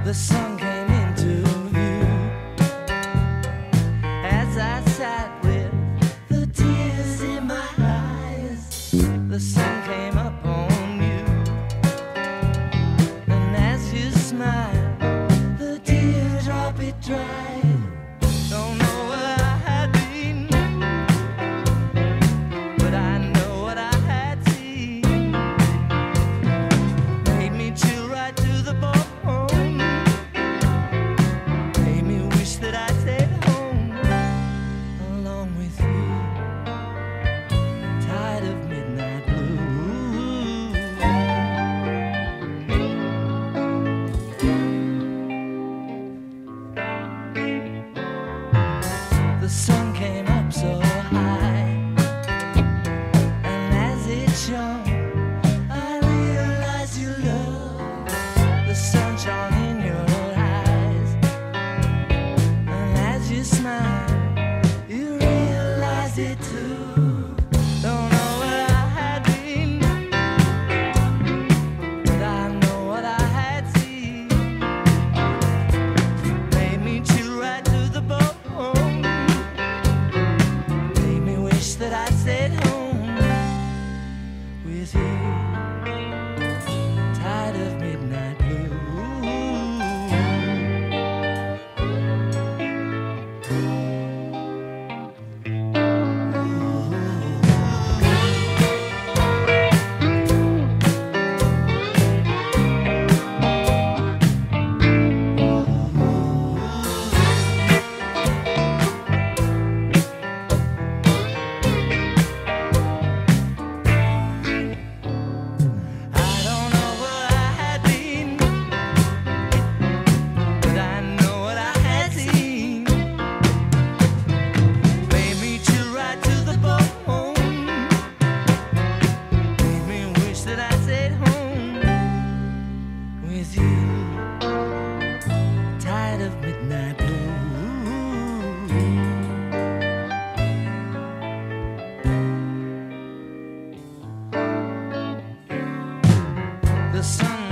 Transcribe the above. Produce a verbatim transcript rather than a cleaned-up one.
The sun came into view as I sat with the tears in my eyes. The sun came up on you, and as you smiled, the teardrop it dried. Don't know what I had been, but I know what I had seen. Made me chill right to the bone. Made me wish that I stayed home along with you. Tired of midnight blue. The sun came up so high, and as it shone, I realized you love the sunshine in your eyes. And as you smile, you realize it too. Don't know what I had been, but I know what I had seen. Made me chill right to the bone. Made me wish that I stayed home with you. Tired of midnight blue. With you, tired of midnight blue. The sun